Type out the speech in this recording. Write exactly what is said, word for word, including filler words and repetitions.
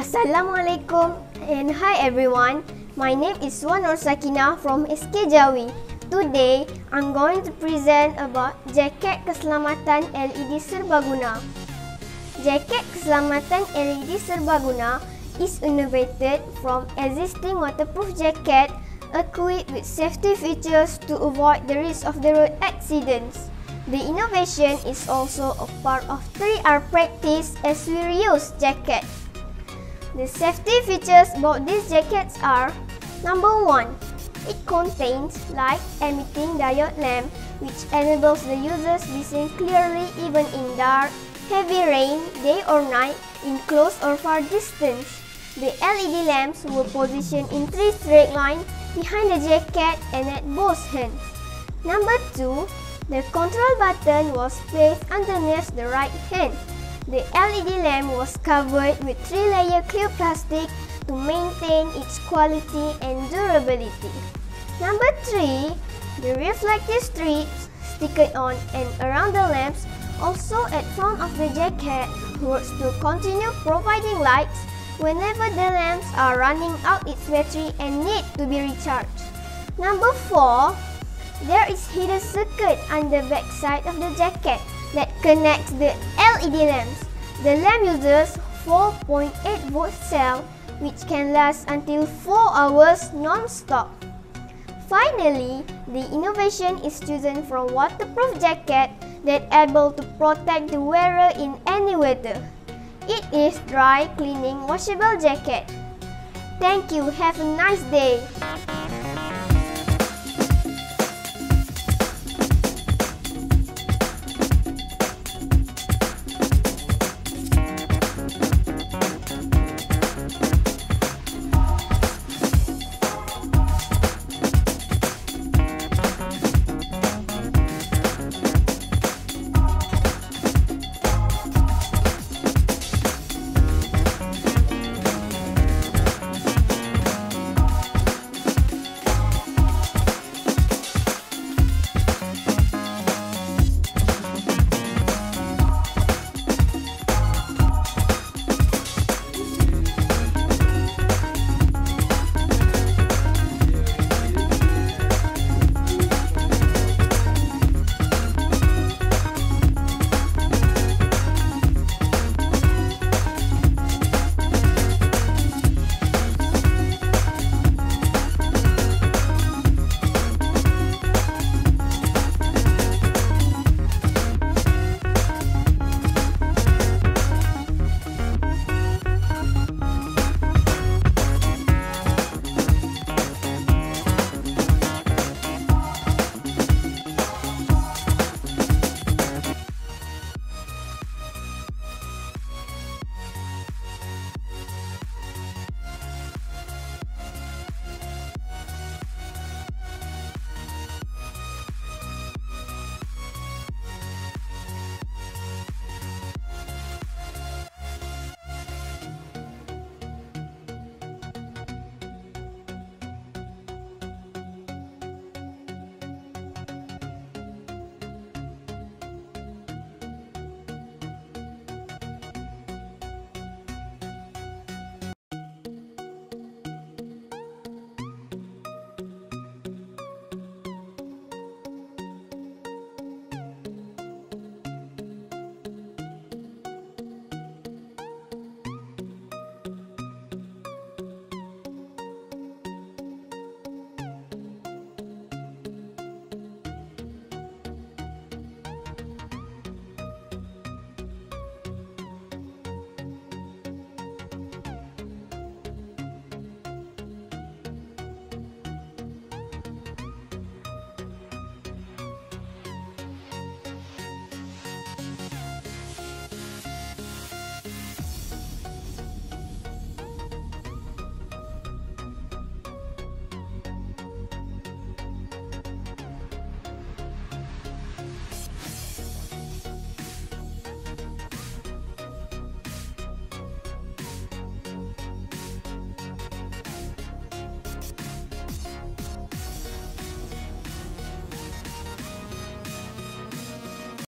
Assalamualaikum and hi everyone. My name is Wan Nur Sakinah from S K Jawi. Today, I'm going to present about jaket keselamatan L E D serbaguna. Jaket keselamatan L E D serbaguna is innovated from existing waterproof jacket equipped with safety features to avoid the risk of the road accidents. The innovation is also a part of three R practice as we reuse jacket. The safety features about these jackets are: number one, it contains light emitting diode lamp which enables the users to see clearly even in dark, heavy rain, day or night, in close or far distance. The L E D lamps were positioned in three straight lines behind the jacket and at both hands. Number two, the control button was placed underneath the right hand. The L E D lamp was covered with three-layer clear plastic to maintain its quality and durability. Number three, the reflective strips sticked on and around the lamps, also at front of the jacket, works to continue providing lights whenever the lamps are running out its battery and need to be recharged. Number four, there is hidden circuit on the back side of the jacket that connects the L E D lamps. The lamp uses four point eight volt cell which can last until four hours non-stop. Finally, the innovation is chosen from waterproof jacket that able to protect the wearer in any weather. It is dry cleaning washable jacket. Thank you. Have a nice day.